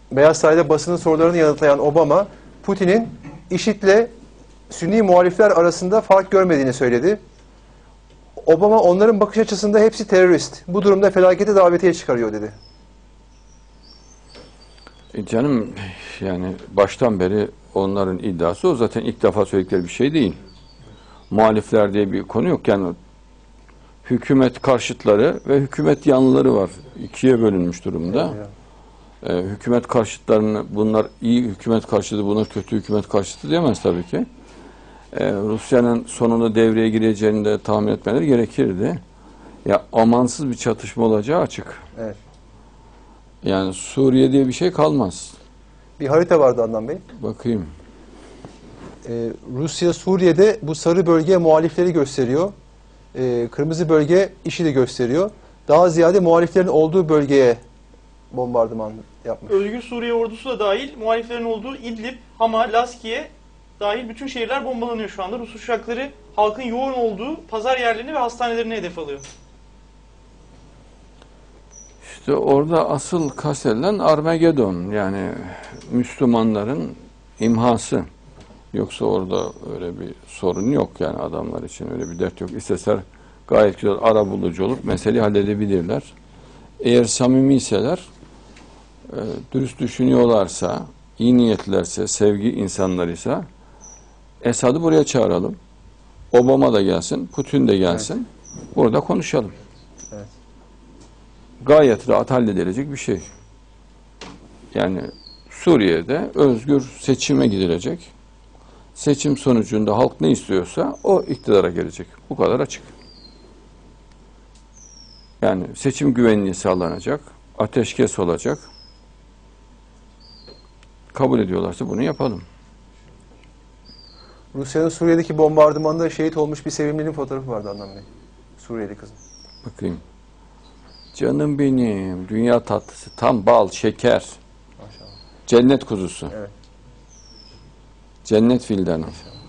Beyaz Saray'da basının sorularını yanıtlayan Obama, Putin'in IŞİD'le Sünni muhalifler arasında fark görmediğini söyledi. Obama onların bakış açısında hepsi terörist. Bu durumda felakete davetiye çıkarıyor dedi. Canım yani baştan beri onların iddiası o, zaten ilk defa söyledikleri bir şey değil. Muhalifler diye bir konu yok yani, hükümet karşıtları ve hükümet yanlıları var. İkiye bölünmüş durumda. Hükümet karşıtlarını, bunlar iyi hükümet karşıtı, bunlar kötü hükümet karşıtı diyemez tabii ki. Rusya'nın sonunda devreye gireceğini de tahmin etmeleri gerekirdi. Ya amansız bir çatışma olacağı açık. Evet. Yani Suriye diye bir şey kalmaz. Bir harita vardı Adnan Bey. Bakayım. Rusya Suriye'de bu sarı bölge muhalifleri gösteriyor. Kırmızı bölge IŞİD'i gösteriyor. Daha ziyade muhaliflerin olduğu bölgeye bombardıman yapmış. Özgür Suriye ordusu da dahil, muhaliflerin olduğu İdlib, Hama, Laskiye dahil bütün şehirler bombalanıyor şu anda. Rus uçakları halkın yoğun olduğu pazar yerlerini ve hastanelerini hedef alıyor. İşte orada asıl kastedilen Armagedon, yani Müslümanların imhası. Yoksa orada öyle bir sorun yok yani, adamlar için öyle bir dert yok. İsteseler gayet güzel arabulucu olup meseleyi halledebilirler. Eğer samimiyseler, dürüst düşünüyorlarsa, iyi niyetlerse, sevgi insanlarıysa Esad'ı buraya çağıralım. Obama da gelsin, Putin de gelsin. Evet. Burada konuşalım. Evet. Gayet rahat halledilecek bir şey. Yani Suriye'de özgür seçime gidilecek. Seçim sonucunda halk ne istiyorsa o iktidara gelecek. Bu kadar açık. Yani seçim güvenliği sağlanacak, ateşkes olacak. Kabul ediyorlarsa bunu yapalım. Rusya'nın Suriye'deki bombardımanda şehit olmuş bir sevimlinin fotoğrafı vardı Adnan Bey. Suriyeli kızın. Bakayım. Canım benim, dünya tatlısı, tam bal, şeker. Maşallah. Cennet kuzusu. Evet. Cennet fildanı. Maşallah.